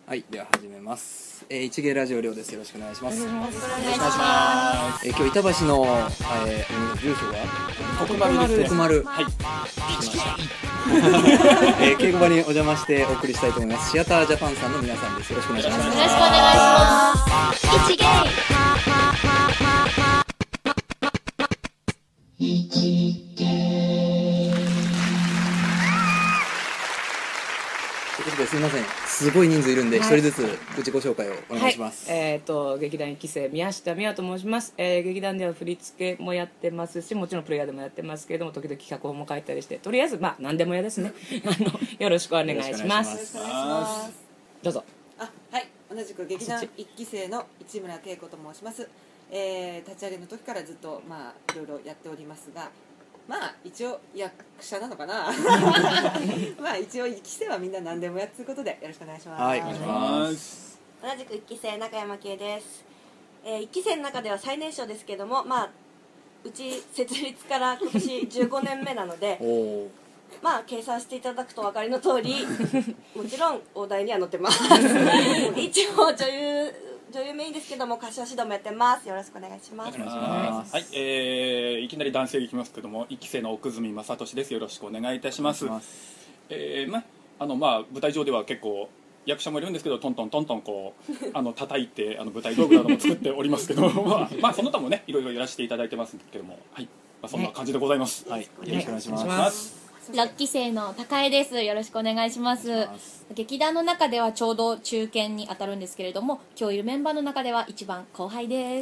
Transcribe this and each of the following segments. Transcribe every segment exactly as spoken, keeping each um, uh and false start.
はい、では始めます。えー、一芸ラジオ寮です。よろしくお願いします。よろしくお願いします。えー、今日板橋の、えー、住所は徳丸です。 徳丸。 はい。 来ました。えー、稽古場にお邪魔してお送りしたいと思います。シアタージャパンさんの皆さんです。よろしくお願いします。 よろしくお願いします。一芸。一芸。 ということですみません、すごい人数いるんで一、はい、人ずつ自己紹介をお願いします。 はい、えー、と劇団いっきせい宮下美和と申します、えー、劇団では振り付けもやってますし、もちろんプレイヤーでもやってますけれども、時々企画本も書いたりして、とりあえずまあ何でも嫌ですねあのよろしくお願いします。 よろしくお願いします。 どうぞ。 あ、はい、同じく劇団いっきせいの市村恵子と申します、えー、立ち上げの時からずっとまあいろいろやっておりますが、まあ一応役者なのかなまあ一応いっきせいはみんな何でもやっつうことでよろしくお願いします。 はい、お願いします。 同じくいっきせい中山圭です、えー、いっきせいの中では最年少ですけども、まあうち設立から今年じゅうごねんめなのでまあ計算していただくとお分かりの通りもちろん大台には載ってます一応女優女優メインですけども、歌唱指導もやってます。よろしくお願いします。 はい、えー、いきなり男性いきますけども、いっきせいの奥住正俊です。よろしくお願いいたします。えー、まあのまあ舞台上では結構役者もいるんですけど、トントントントンこうあの叩いてあの舞台道具なども作っておりますけどまあ、まあその他もねいろいろやらせていただいてますけども、はい、まあそんな感じでございます。はい、よろしくお願いします。 ろっきせいの高江です。よろしくお願いします。劇団の中ではちょうど中堅に当たるんですけれども、今日いるメンバーの中では一番後輩です。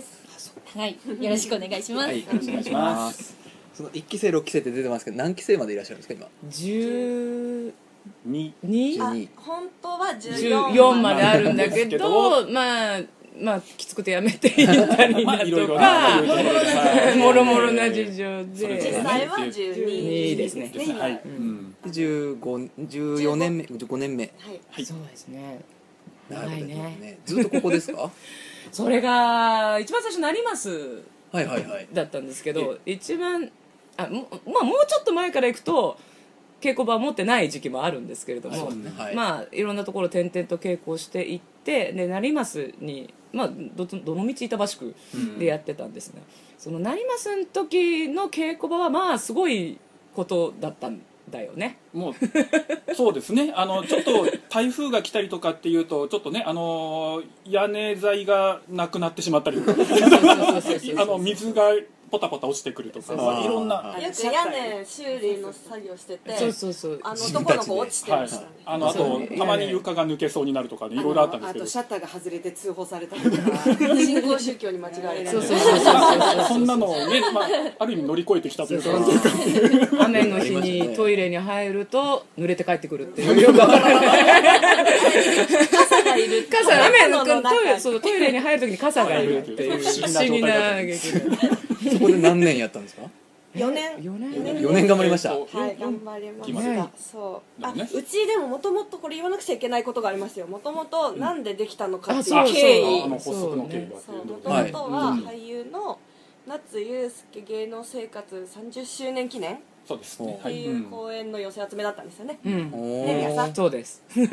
はい、よろしくお願いします。 はい、よろしくお願いします。そのいっきせいろっきせいって出てますけど、何期生までいらっしゃるんですか今？ じゅうに。 あ、本当はじゅうよん。 じゅうよんまであるんだけど、まあ。まあ、きつくてやめていったりだとかもろもろな事情で実際はじゅうにですね。 じゅうご、じゅうよねんめ、じゅうごねんめ。 はい、そうですね。長いね。 ずっとここですか？ それが一番最初なりますだったんですけど、一番あもまあもうちょっと前から行くと稽古場を持ってない時期もあるんですけれども、まあいろんなところ転々と稽古をしていって、で成増にまあ ど, どの道板橋区でやってたんですね、うん、その成増の時の稽古場はまあすごいことだったんだよね。 もうそうですね、あのちょっと台風が来たりとかっていうとちょっとね、あの屋根材がなくなってしまったりとかあの水がポタポタ落ちてくるとか、いろんなよく屋根修理の作業してて、 そうそうそう、 あの男の子落ちてましたね。 あのあとたまに床が抜けそうになるとかね、いろいろあったんですけど、 あとシャッターが外れて通報されたりとか新興宗教に間違えられたり、 そんなのをね、まあある意味乗り越えてきたというか、 雨の日にトイレに入ると濡れて帰ってくるっていうよくわからない傘がいる、 傘雨のトイレ、そうトイレに入るときに傘がいるっていう不思議な劇団。 そこで何年やったんですか？ よねん。 よねんよねん頑張りました。 はい、頑張りました。そうあ、うちでももともとこれ言わなくちゃいけないことがありますよ。もともとなんでできたのかっていう経緯、もともとは俳優の夏裕介芸能生活さんじゅっしゅうねん記念っていう公演の寄せ集めだったんですよね。ね、皆さん。 そうです。い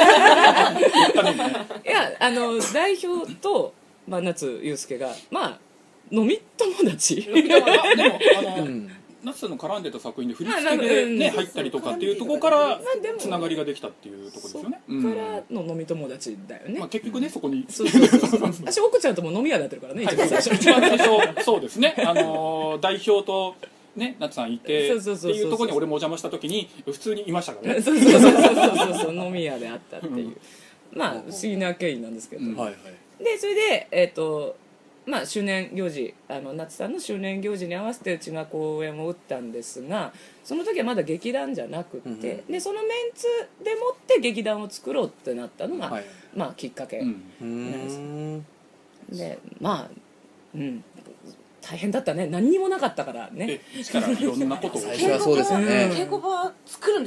や、あの代表とまあ夏裕介がまあ飲み友達でもあの夏の絡んでた作品で振り付けでね入ったりとかっていうところからつながりができたっていうところですよね。 そこからの飲み友達だよね。 まあ結局ねそこに私奥ちゃんとも飲み屋でやってるからね、一番最初。 一番最初そうですね、あの代表とね夏さんいてっていうところに俺もお邪魔した時に普通にいましたからね。 そうそうそうそう飲み屋であったっていうまあ不思議な経緯なんですけど、でそれでえっとまあ、周年行事、あの夏さんの周年行事に合わせてうちが公演を打ったんですが、その時はまだ劇団じゃなくて、うん、でそのメンツでもって劇団を作ろうってなったのが、はい、まあ、きっかけなんです、うん、でまあ、うん、大変だったね、何にもなかったからね。 力いろんなことを最初はそうですよね。 稽古場作るんですよ。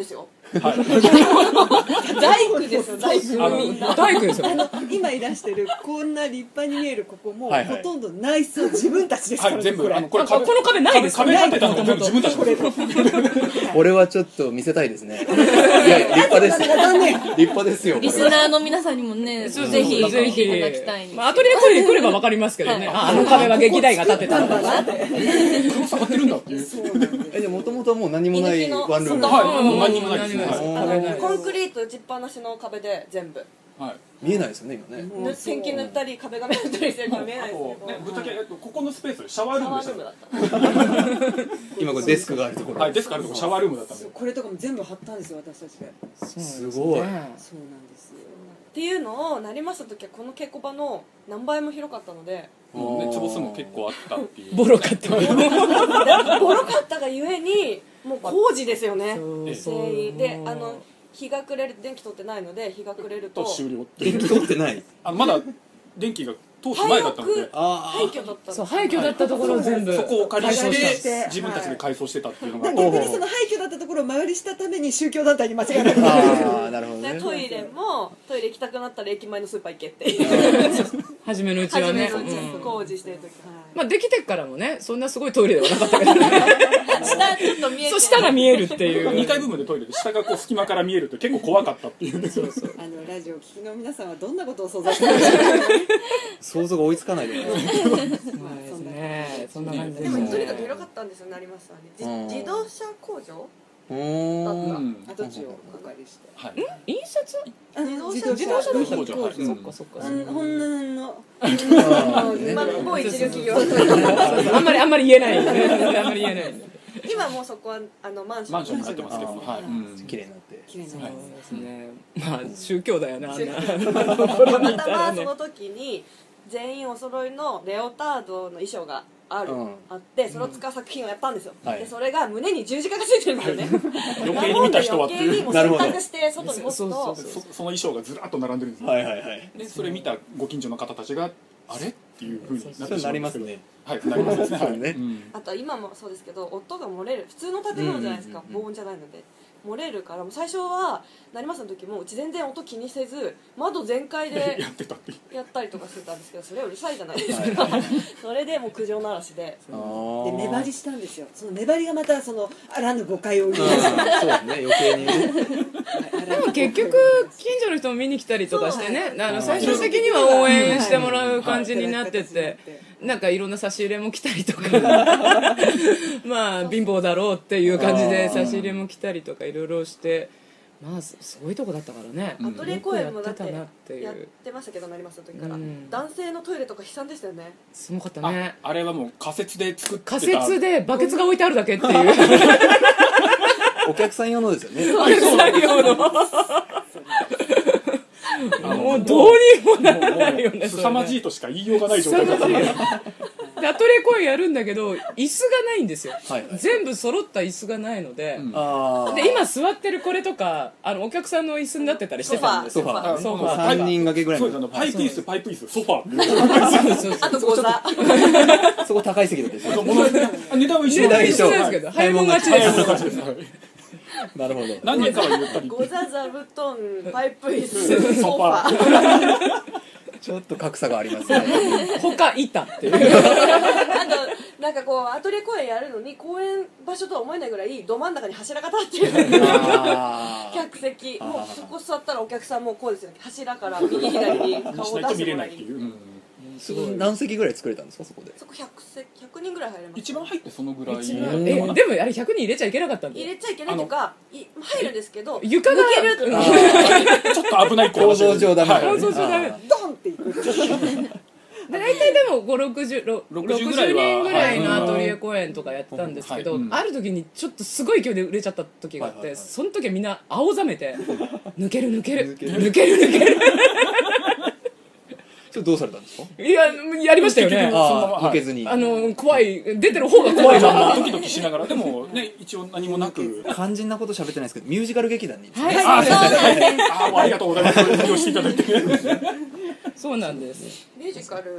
大工ですよ、大工。 あのみんな大工ですよ。 あの今いらしてるこんな立派に見えるここも、 はいはいほとんど内装自分たちですからね、 はい、全部これあのこれあこの壁ないですよ壁壁立てたの全部自分たちでこれはちょっと見せたいですね。いや立派ですよ。立派ですよ。これリスナーの皆さんにもねそうそうぜひぜひ見ていただきたいんですまあ、アトリエコイに来ればわかりますけどね、ああの壁は劇団が建てたんだなって黒下がってるんだっていう。 えじゃあもともとはもう何もない居抜きのワンルーム。 はい、もう何にもないです。 何にもないですは壁ないコンクリート打ちっぱなしの壁で全部い。はい見えないですよね今ね。 もうそうペンキ塗ったり壁紙塗ったりしてるから見えないですけどね、ぶっちゃけ、えっと、ここのスペースシャワールシャームでしたワールームだった今これデスクがあるところ。 はい、ですからシャワールームだったんで。 これとかも全部貼ったんですよ、私たちで。 すごい。 そうなんですよ。 っていうのをなりました時はこの稽古場の何倍も広かったのでもうね、坪数も結構あったっていう。 ボロかったボロかったがゆえにもう工事ですよねそう全員であの日が暮れる電気通ってないので日が暮れるとと終了って電気通ってない。 あのまだ電気が通す前だったので、 あ廃墟だったそう廃墟だったところを全部そこをお借りし改装てして自分たちで改装してたっていうのが、 逆にその廃墟だったところを間売りしたために宗教団体に間違えられた。 ああなるほどね。 でトイレもトイレ行きたくなったら駅前のスーパー行けっていう初めのうちはね初めのうちうん工事してる時まあできてからもねそんなすごいトイレではなかったけどね下ちょっと見えてそう下が見えるっていうにかい部分でトイレで下がこう隙間から見えるって結構怖かったっていうね。そうそうあのラジオを聞きの皆さんはどんなことを想像してるんでしょうか。 想像が追いつかないで。 そうですねそんな感じでですもねとにかく広かったんですよ成増さんうんにじ自動車工場うーん。 跡地をお借りして。 はい。 印刷あの自動車自動車だったっけ工場はいそっかそっかほんほんの今某一流企業あんまりあんまり言えないねあんまり言えない今もうそこはあのマンションマンションになってますけども、はい。うん綺麗になって。 綺麗なそうですねまあ宗教だよねあんなたまたまその時に全員お揃いのレオタードの衣装がある、 うんあってそれを使う作品をやったんですよ、 はいでそれが胸に十字架がついてるんですよね余計に見た人はっていう余計にもう洗濯して外に干すそうそうとそうそその衣装がずらっと並んでるんですよ。 はいはいはい。 でそれ見たご近所の方たちがあれっていう風になってしまそうなりうんですけど、 ますね。 はい、なりますね。はい。 そうねうんあとは今もそうですけど音が漏れる普通の建物じゃないですか、 うんうんうんうん防音じゃないので漏れるからもう最初は成増の時もうち全然音気にせず窓全開でやってたっていう。 やったりとかしてたんですけどそれはうるさいじゃないですかそれでもう苦情の嵐であーで目張りしたんですよ。その目張りがまたそのあらぬ誤解を生みうん出す。 そうですね余計にね。 でも結局近所の人も見に来たりとかしてねあの最終的には応援してもらう感じになっててなんかいろんな差し入れも来たりとかまあ貧乏だろうっていう感じで差し入れも来たりとかいろいろしてまあすすごいとこだったからねアトリエ公演もだってよくやってたなっていやっうてましたけど成増の時から、 うん男性のトイレとか悲惨でしたよねすごかったあねあれはもう仮設で作ってた。 仮設でバケツが置いてあるだけっていうお客さん用のですよね。 作業のもうどうにもならないよねすさまじいとしか言いようがない状態だった。 でアトリエ公演やるんだけど椅子がないんですよ、 はいはい全部揃った椅子がないので、 うんああ。 で今座ってるこれとかあのお客さんの椅子になってたりしてたんですよソファー。 ソファー三人掛けぐらいのそうですあの。パイプ椅子パイプ椅子ソファーっていうそうそうあとゴザそこ高い席だったですよ。 ものあ値段は一緒値段なん一緒なんですけど早いもん勝ちですはいはいはいなるほど。 何人かは言ったりゴザ座布団パイプ椅子ソファーちょっと格差がありますね。 他いたっていうあとなんかこうアトリエ公演やるのに公演場所とは思えないぐらいど真ん中に柱が立ってるあー客席あーもうそこ座ったらお客さんもこうですよね柱から右左に顔しを出ないと見れなしてもらいいっていううんそこ何席ぐらい作れたんですかそこで。 そこひゃくせひゃくにんぐらい入れます一番入ってそのぐらい一番番えでもあれひゃくにん入れちゃいけなかったんだよ入れちゃいけないというかい入るんですけど床が抜けるっていうあちょっと危ない構造上ダメはいだね。 構造上ダメあードンっていく。 で大体でもごじゅう、ろくじゅう、ろくじゅうぐらいは人ぐらいのアトリエ公演とかやってたんですけど、 はいうんある時にちょっとすごい勢いで売れちゃった時があって、 はいはいはいその時はみんな青ざめて抜ける抜ける抜ける抜ける抜けるそれどうされたんですか。 いややりましたよね結局そのままああ抜けずに。 あの怖い出てる方が怖いままドキドキしながらでもね一応何もなく肝心なこと喋ってないですけどミュージカル劇団にですね。 はいああありがとうございますご利用していただいてそうなんですミュージカル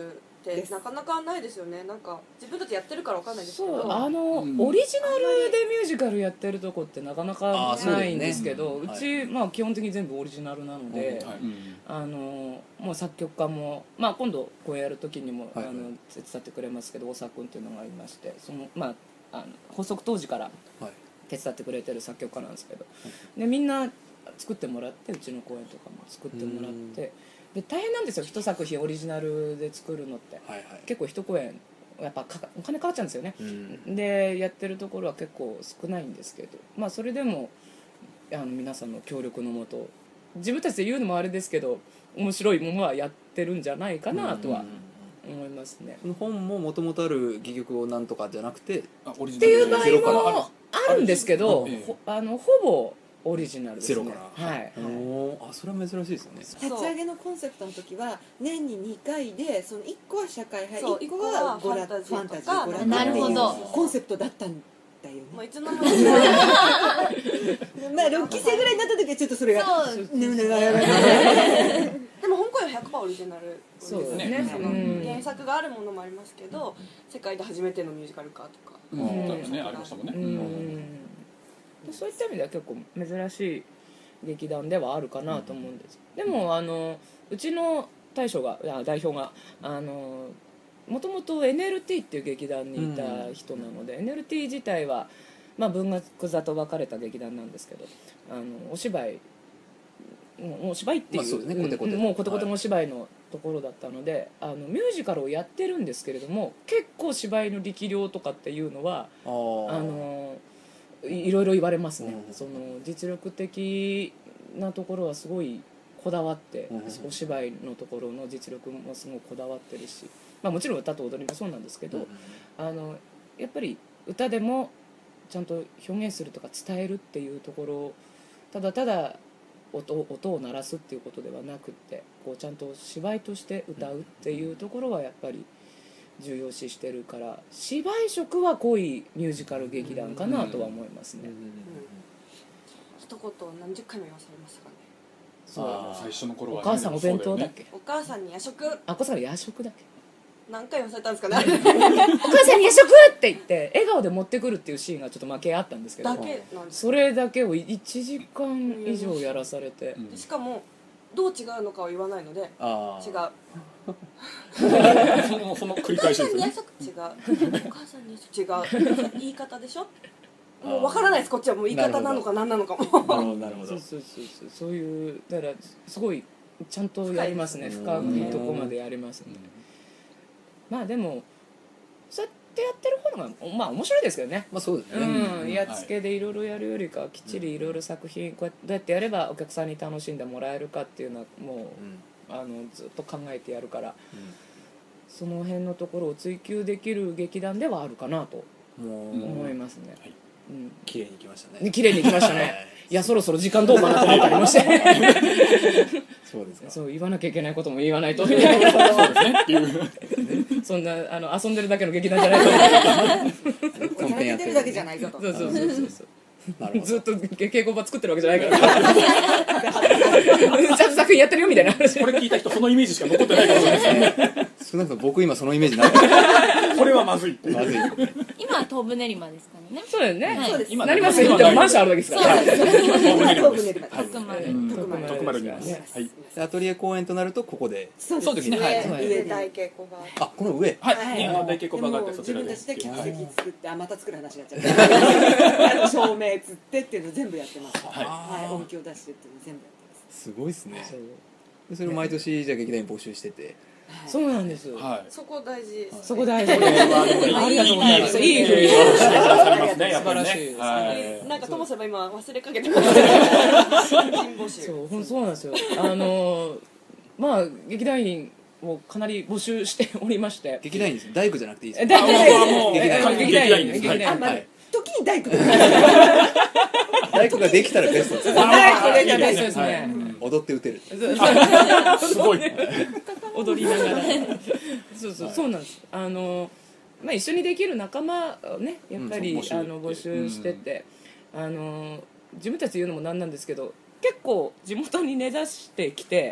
ってなかなかないですよね。なんか自分たちやってるからわかんないですけそうど、 あの、 うんオリジナルでミュージカルやってるとこってなかなかあーそうだよねないんですけど、ううんち、まあ、基本的に全部オリジナルなので、 はいあのもう作曲家も、まあ、今度こうやる時にも、 はいあの手伝ってくれますけど大沢君っていうのがいまして、その、まあ、あの発足当時からはい手伝ってくれてる作曲家なんですけど、でみんな作ってもらって、うちの公演とかも作ってもらって、で大変なんですよ、一作品オリジナルで作るのって。 はいはい結構一公演やっぱかかお金かかっちゃうんですよね、 うんでやってるところは結構少ないんですけど、まあそれでもあの皆さんの協力のもと、自分たちで言うのもあれですけど面白いものはやってるんじゃないかなとは思いますね、 その本ももともとある戯曲をなんとかじゃなくてあオリジっていうナル場合もあるんですけど、 ええほあのほぼオリジナルですね。 ゼロからはい、はいおーあそれは珍しいですよね立ち上げのコンセプトの時は年ににかいで、そのいっこは社会派、 そういっこは娯楽いっこはファンタジー、 ファンタジーとか娯楽っていうなるほどコンセプトだったんだよね。 もういつの間にかまあろっきせいぐらいになった時はちょっとそれがそうねねねねでも本公演は ひゃくパーセント オリジナルですそうですねそのうん原作があるものもありますけど、世界で初めてのミュージカル化とか、 うんそうですねありましたもんねうんでそういった意味では結構珍しい劇団ではあるかなと思うんです、でもあのうちの大将がいや代表があのもともと エヌエルティー っていう劇団にいた人なので、エヌエルティー 自体は、まあ、文学座と分かれた劇団なんですけど、あのお芝居もうお芝居っていう,、 まあそうですねコテコテうんもうコテコテのお芝居のところだったので、あのミュージカルをやってるんですけれども、結構芝居の力量とかっていうのはあーあのいいろいろ言われますね、 うんその実力的なところはすごいこだわって、 うんお芝居のところの実力もすごいこだわってるし、まあ、もちろん歌と踊りもそうなんですけど、あのやっぱり歌でもちゃんと表現するとか伝えるっていうところ、ただただ音音を鳴らすっていうことではなくって、こうちゃんと芝居として歌うっていうところはやっぱり重要視してるから、芝居色は濃いミュージカル劇団かなとは思いますね、 一言何十回も言わされましたかね。 そうあ最初の頃はお母さんお弁当だっけ、 お母さんに夜食あお母さん夜食だっけ何回言わされたんですかね。 お母さんに夜食って言って笑顔で持ってくるっていうシーンがちょっと負けあったんですけど、 だけなんですそれだけをいちじかん以上やらされて、 うんしかもどう違うのかを言わないので、 あ違う。 そのその繰り返しですよねお母さんに夜食違う。お母さんに夜食違う。言い方でしょ。もう分からないです。こっちはもう言い方なのか何なのかも。 なるほどなるほどそうそうそうそうそういうだからすごいちゃんとやりますね、深深いいとこまでやりますね、まあでもそうやってやってる方がまあ面白いですけどね、 まあそうですうね、 ん、やっつけでいろいろやるよりかはきっちりいろいろ作品こうやってどうやってやればお客さんに楽しんでもらえるかっていうのはもう、 うんあのずっと考えてやるから、 うその辺のところを追求できる劇団ではあるかなとんもう思いますね、 はいうん綺麗にいきましたねね綺麗にいきましたねいやそろそろ時間どうかなと思ったりもしてそうですかそう言わなきゃいけないことも言わないとそうですねっていうそんなあの遊んでるだけの劇団じゃないと思お金出てるだけじゃないぞと。 うそうそうそうそうなるほどずっと稽古場作ってるわけじゃないからちゃんと作品やってるよみたいな話これ聞いた人そのイメージしか残ってないかもしれないですね少なくとも僕今そのイメージないこれはまずいってまずい今は東武練馬ですからね。 そうだよね、 はいそうです。 今なりますよでもマンションあるだけですから、 東武練馬です。 徳丸。 うん徳丸徳丸にいますねはいでアトリエ公演となるとここでそうですねはい上上で大稽古場。 あこの上はいはいあの大稽古場があってでもそちらで自分たちで客席作って、あまた作る話になっちゃったあの照明つってっていうの全部やってますはいはい、音響出してっていうの全部やってますすごいですねそうでそれを毎年じゃあ劇団に募集しててそうなんです、 はいそこ大事です。 そこ大事これはでもいいありがとうございますいいいいふうにしてくださいますねやっぱり素晴らしいですねはいなんかともすれば今忘れかけてました。新人募集。 そうほんそうなんですよあのーまあ劇団員をかなり募集しておりまして劇団員です大工じゃなくていいです大かあ僕はもう劇団員劇団員です劇団員あ、まあはい時に大工で大工ができたらベストですねはいこれがいいですねベストですね、 踊って打てるすごい踊りながらそうそう、そうなんですあの、まあ、一緒にできる仲間をねやっぱり、 うんそうあの募集してて、あの自分たちで言うのもなんなんですけど結構地元に根ざしてきて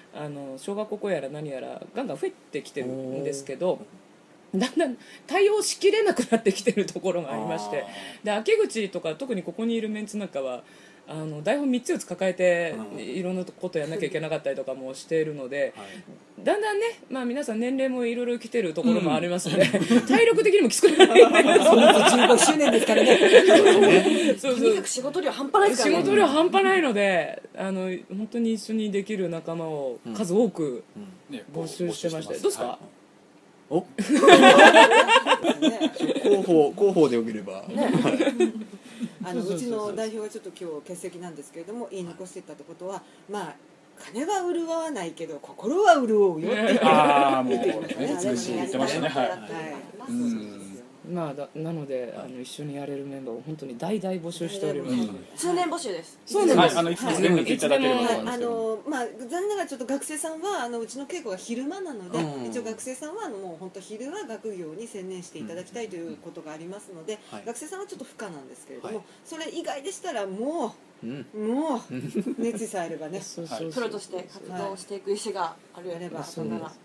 あの小学校やら何やらガンガン増えてきてるんですけど、だんだん対応しきれなくなってきてるところがありまして、で秋口とか特にここにいるメンツなんかはあの台本みっつよっつ抱えていろんなことやらなきゃいけなかったりとかもしているので、はい、だんだんね、まあ、皆さん年齢もいろいろ来てるところもありますので、うん、体力的にもきつくないじゅうごしゅうねんですからねそうそうとにかく仕事量半端ないですからね。 仕事量半端ないので、あの本当に一緒にできる仲間を数多く募集してまして、うんうんね、どうですか、はいお広報広報でよければ、ね、 あのうちの代表はちょっと今日欠席なんですけれども、言い残してたってことは、まあ金は潤わないけど心は潤うよって言ってああもう言ってきましたね。 美しい言ってましたね。はい。 うん。 まあ、だなので、あの一緒にやれるメンバーを本当に大々募集しております、うん、 通年募集です。 そうなんです、 はい、あのいつでも連絡いただければ、 はい、あのまあ残念ながらちょっと学生さんはあのうちの稽古が昼間なので、うん、一応学生さんはあのもう本当昼は学業に専念していただきたいということがありますので、うん、学生さんはちょっと不可なんですけれども、はい、それ以外でしたらもう、うん、もう熱意さえあればねプロとして活動していく意思があるやれば、そんなら、はい、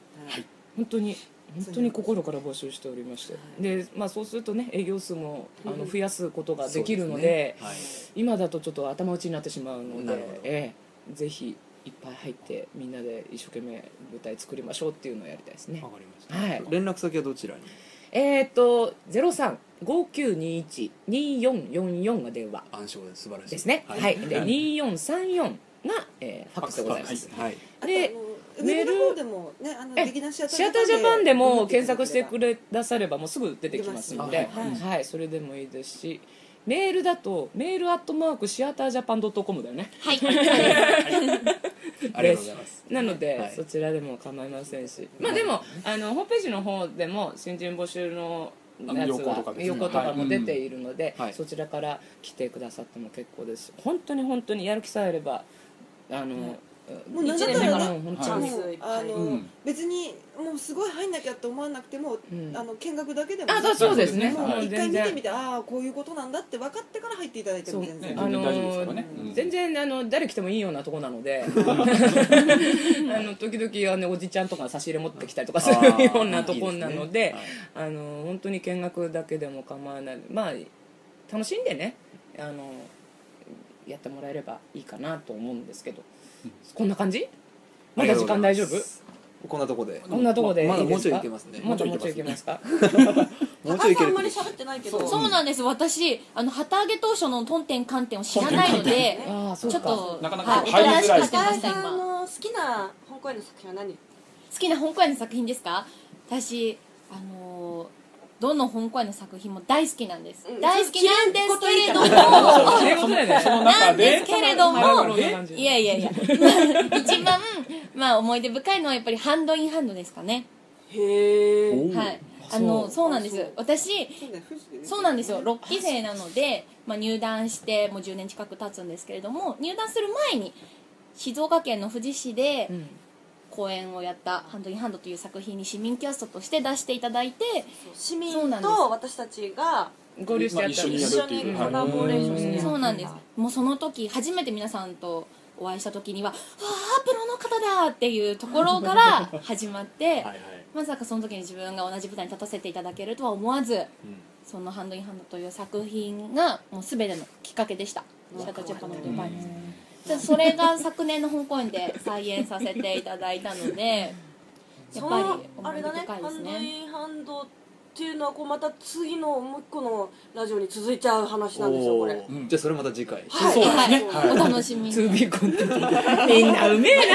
本当に本当に心から募集しておりまして、で、まあ、そうするとね営業数もあの増やすことができるので、ねはい、今だとちょっと頭打ちになってしまうので、ええ、ぜひいっぱい入ってみんなで一生懸命舞台作りましょうっていうのをやりたいですね。 わかりました、はい、連絡先はどちらに？ えー、っと ゼロさん ごきゅうにいち によんよんよん が電話暗証です。素晴らしいですね。はい、はい、でによんさんよんが、えー、ファックスでございます。はい、でメールでもね、あの劇団シアタージャパンでも検索してくれださればもうすぐ出てきますので、はいはい、それでもいいですし、メールだとメールアットマークシアタージャパンドットコムだよね。 はいありがとうございます。 なので、はい、そちらでも構いませんし、まあでもあのホームページの方でも新人募集のやつは横とかも出ているので、はい、そちらから来てくださっても結構ですし、本当に本当にやる気さえあればあの、うんもう何だったらね、 チャンスあの、うん、別にもうすごい入んなきゃと思わなくても、うん、あの見学だけでも、 あ、そうですね。 もう一回見てみて、ああこういうことなんだって分かってから入っていただいても全然、 あのー、全然あの誰来てもいいようなとこなので、あの時々あのおじちゃんとか差し入れ持ってきたりとかするようなとこなので、いいですね、はい、あの本当に見学だけでも構わない、まあ楽しんでね、あのやってもらえればいいかなと思うんですけど。こんな感じ？まだ時間大丈夫？ こんなとこで。 こんなとこでいいですか？ まだもうちょいいけますね。 もうちょいもうちょいいけますか？ もうちょいいける。あんまり喋ってないけど。 そうなんです。私あの旗揚げ当初のトンテン観点を知らないので、ちょっとなかなか入りづらい。 高橋さんの好きな本公演の作品は何？ 好きな本公演の作品ですか？私あの。どの本公演の作品も大好きなんです、うん、大好きなんですけれどもなんですけれどもいやいやいや一番、まあ、思い出深いのはやっぱりハンドインハンドですかね。 へえ、 はい、あのそうなんです。私そうなんですよ、ろっきせいなので、まあ、入団してもうじゅうねん近く経つんですけれども、入団する前に静岡県の富士市で、うん、公演をやったハンドインハンドという作品に市民キャストとして出していただいて、 市民と私たちが合流してやったんです。 一緒にコラボレーションして、 そうなんです。もうその時初めて皆さんとお会いした時には、わあプロの方だっていうところから始まってはい、はい、まさかその時に自分が同じ舞台に立たせていただけるとは思わず、うん、そのハンドインハンドという作品がもう全てのきっかけでした。シアタージャパンの出番です。それが昨年の本公演で再演させていただいたので、やっぱり思い出深いですね。 あれだね、ハンドインハンドっていうのはこうまた次のもう一個のラジオに続いちゃう話なんですよこれ、 うん、じゃあそれまた次回、 はい、そうですね、はい、お楽しみに。 トゥービーコンテンツみんなうめえ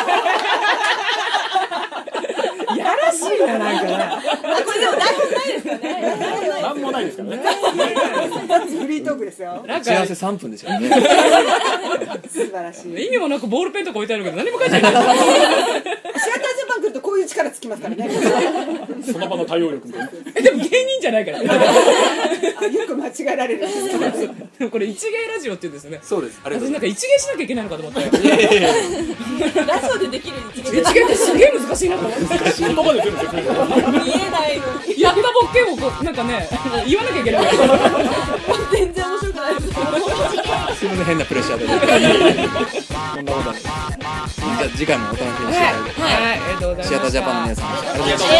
なやらしいな、なんかな。 これでも台本ないですよね。 なんもないですからね。 フリートークですよ。 打ち合わせさんぷんですよね。 素晴らしい。 意味もなくボールペンとか置いてあるけど何も書いてない。シアタージャパン来るとこういう力つきますからね。 その場の対応力みたいな。 え、でも芸人じゃないから。あ、 よく間違えられるんですけど。これ一芸ラジオって言うんですね。 そうです。あれ私なんか一芸しなきゃいけないのかと思ったよ。 ラジオでできる一芸。 一芸ってすげえ難しいなと思って。 難しい言葉で全部説明。 見えないのに。 やったボケをこうなんかね言わなきゃいけない。 全然面白くないです。 すみません変なプレッシャーでそんなことないじゃあ次回もお楽しみにしていただいて、 はい、ありがとうございました。 シアタージャパンの皆さんありがとうございました。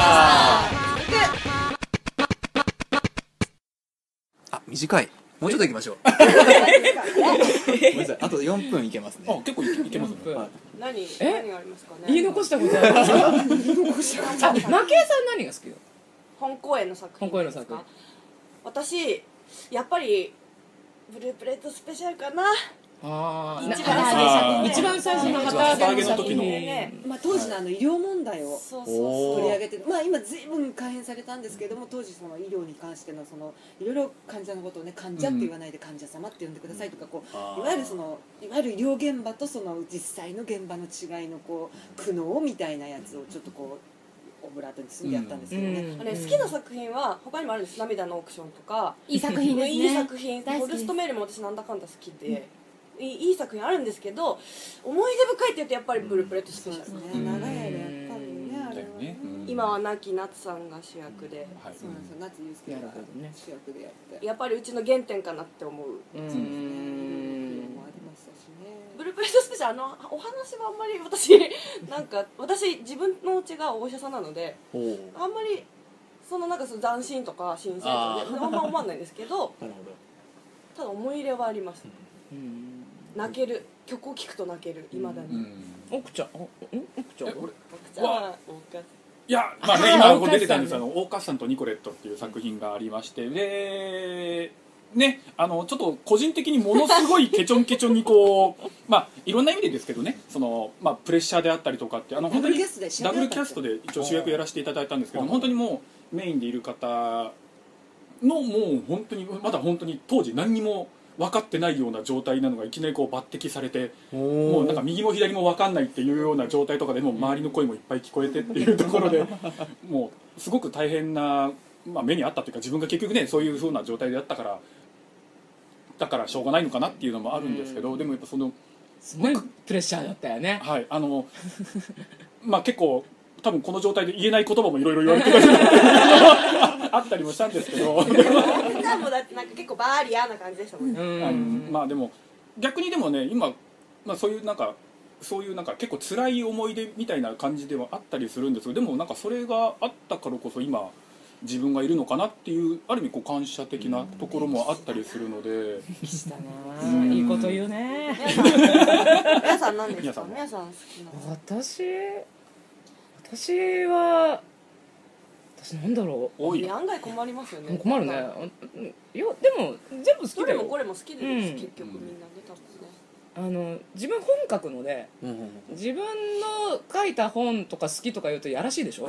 あ、短い。もうちょっと行きましょう。ごめんなさい。あとよんぷんいけますね。 あ、結構いけいけますね。 はい何え何がありますかね。 言い残したことある。あ、マケイさん何が好きよ。 本公演の作品本公演の作品ですか。私やっぱりブループレートスペシャルかな。 あ一番最初のね一番最初の旗揚げの作品ね。 まあ、当時のあの医療問題をそうそうそう。 取り上げて、まあ、今ずいぶん改変されたんですけれども、当時その医療に関してのそのいろいろ患者のことをね、患者って言わないで患者様って呼んでくださいとか、こういわゆるそのいわゆる医療現場とその実際の現場の違いのこう苦悩みたいなやつをちょっとこうオブラートに包んでやったんですけどね、 うんあれ好きな作品は他にもあるんです。涙のオークションとかいい作品ですね。 いい作品。 大好きですフォルストメールも私なんだかんだ好きで、いいいい作品あるんですけど、思い出深いって言うとやっぱりブループレートスペシャル、 そうですね、長い間やっぱりね、あれはね、 今は亡き夏さんが主役で、 はい。 そうなんですよ、夏祐介がなるほどね主役でやって、 やっぱりうちの原点かなって思う。 うそうですね、もありましたしね。 ブループレートスペシャル、あのお話はあんまり私なんか私自分のうちがお医者さんなので、 おーあんまりそのなんかその斬新とか新鮮とかあーあんま思わないですけど、 なるほど。 ただ思い入れはあります。 ん。 泣ける、曲を聴くと泣ける、いまだに。 うん。 奥ちゃん、お、ん奥ちゃん。 え、俺。 じゃあいや、まあね、 あー今こオーカスさんう出てたんです。あの、オーカスさんとニコレットっていう作品がありまして、で。ね、あのちょっと個人的にものすごいケチョンケチョンにこうまあいろんな意味でですけどね、そのまあプレッシャーであったりとかって、あの本当にダブルキャストで主役ダブルキャストで一応主役やらせていただいたんですけど、本当にもうメインでいる方のもう本当にまだ本当に当時何にも分かってないような状態なのがいきなりこう抜擢されて、もうなんか右も左も分かんないっていうような状態とかでもう周りの声もいっぱい聞こえてっていうところでもうすごく大変な、まあ、目にあったというか、自分が結局ねそういう風な状態であったからだからしょうがないのかなっていうのもあるんですけど、でもやっぱそのすごいプレッシャーだったよね。 はい、あのまあ結構多分この状態で言えない言葉もいろいろ言われてたりあったりもしたんですけど普段もだってなんか結構バーリアな感じでしたもんね。 うんあのまあでも逆にでもね今、まあ、そういうなんかそういうなんか結構辛い思い出みたいな感じではあったりするんですけど、でもなんかそれがあったからこそ今自分がいるのかなっていうある意味こう感謝的なところもあったりするので、 したな、いいこと言うね。 皆さん何ですか。 皆さん皆さん好きな私私は私なんだろ多い案外困りますよね。 う、困るね。いやでも全部好きだよ。 どれもこれも好きで、 うん結局みんな出たもんね。 あの自分本書くので、 うんうんうん自分の書いた本とか好きとか言うとやらしいでしょ。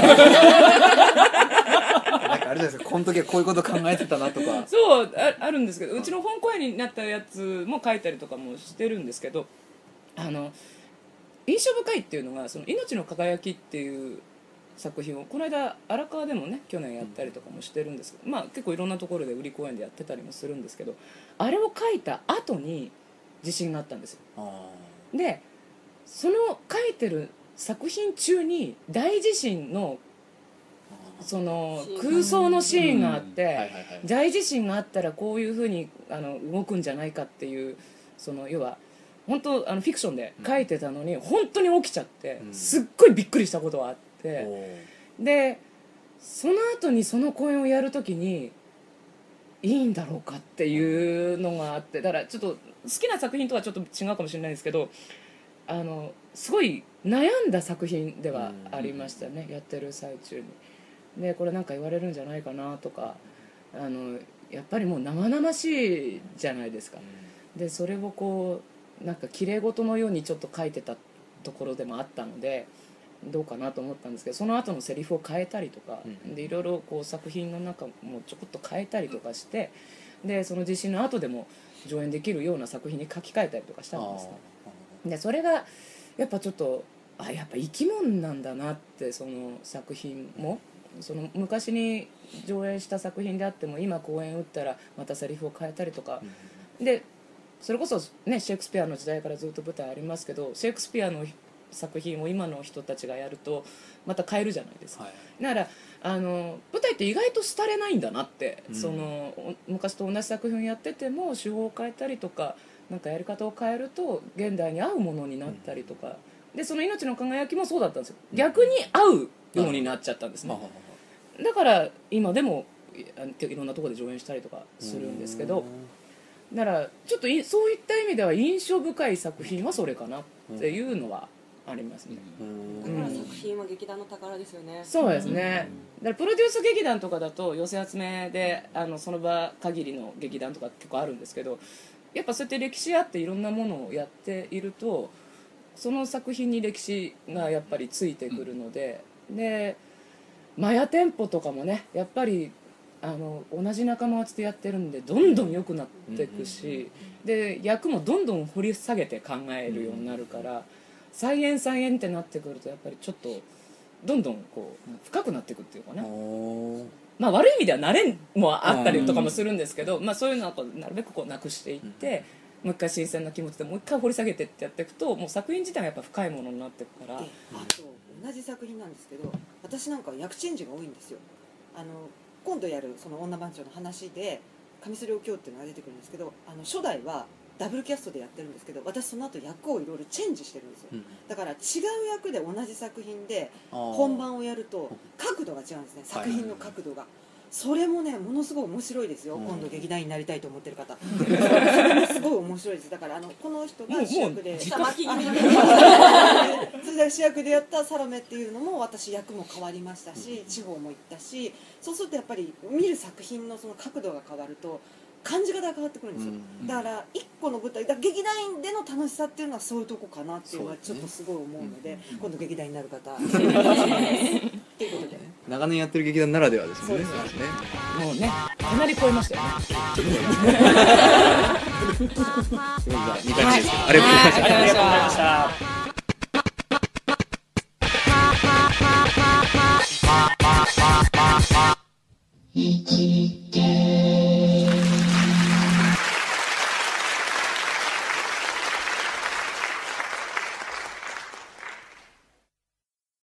なんかあれじゃないですか、この時はこういうこと考えてたなとか。 そう あ, あるんですけど、うちの本公演になったやつも書いたりとかもしてるんですけど、あの印象深いっていうのがその命の輝きっていう作品をこの間荒川でもね去年やったりとかもしてるんですけど、まあ結構いろんなところで売り公演でやってたりもするんですけど、あれを書いた後に地震があったんですよ。 あでその書いてる作品中に大地震のその空想のシーンがあって、 ーはいはいはい。 大地震があったらこういうふうにあの動くんじゃないかっていうその要は本当あのフィクションで書いてたのに本当に起きちゃって、 うんすっごいびっくりしたことがあって、 おーでその後にその公演をやるときにいいんだろうかっていうのがあって、だからちょっと好きな作品とはちょっと違うかもしれないですけど、あのすごい悩んだ作品ではありましたね、やってる最中に。でこれなんか言われるんじゃないかなとか、あのやっぱりもう生々しいじゃないですか。でそれをこうなんか綺麗事のようにちょっと書いてたところでもあったのでどうかなと思ったんですけど、その後のセリフを変えたりとかでいろいろこう作品の中もちょこっと変えたりとかして、でその地震の後でも上演できるような作品に書き換えたりとかしたんですね。でそれがやっぱちょっとあやっぱ生き物なんだなって、その作品もその昔に上映した作品であっても今公演打ったらまたセリフを変えたりとか、でそれこそねシェイクスピアの時代からずっと舞台ありますけど、シェイクスピアの作品を今の人たちがやるとまた変えるじゃないですか、 はい、 だからあの舞台って意外と廃れないんだなって、 うん、 その昔と同じ作品やってても手法を変えたりとかなんかやり方を変えると現代に合うものになったりとか、うん、でその命の輝きもそうだったんですよ。逆に合うようになっちゃったんですね、うん、だから今でもいろんなところで上演したりとかするんですけど、だからちょっといそういった意味では印象深い作品はそれかなっていうのはありますね。 だから作品は劇団の宝ですよね。 そうですね。だからプロデュース劇団とかだと寄せ集めであのその場限りの劇団とか結構あるんですけど、やっぱそうやって歴史あっていろんなものをやっているとその作品に歴史がやっぱりついてくるので、でマヤテンポとかもねやっぱりあの同じ仲間内でやってるんでどんどん良くなっていくし、で役もどんどん掘り下げて考えるようになるから、再演再演ってなってくるとやっぱりちょっとどんどんこう深くなっていくっていうかね、まあ悪い意味では慣れもあったりとかもするんですけど、まあ、そういうのはなるべくこうなくしていって、もう一回新鮮な気持ちでもう一回掘り下げてってやっていくともう作品自体がやっぱ深いものになっていくから。 あと同じ作品なんですけど、私なんか役チェンジが多いんですよ。あの今度やるその女番長の話で上杉京っていうのが出てくるんですけど、あの初代はダブルキャストでやってるんですけど、私その後役をいろいろチェンジしてるんですよ、うん、だから違う役で同じ作品で本番をやると角度が違うんですね、作品の角度が、はい、それもねものすごい面白いですよ、うん、今度劇団員になりたいと思ってる方それもすごい面白いです。だからあのこの人が主役でそれで主役でやったサロメっていうのも私役も変わりましたし、地方も行ったし、そうするとやっぱり見る作品のその角度が変わると感じ方が変わってくるんですよ、うん、だから一個の舞台だ劇団員での楽しさっていうのはそういうとこかなっていうのはちょっとすごい思うので、ね、今度劇団員になる方ということで長年やってる劇団ならではですもんね。 そうですね。もうねかなり超えましたよね。 にかいめですけど、ありがとうございました。 ありがとうございました。 生きて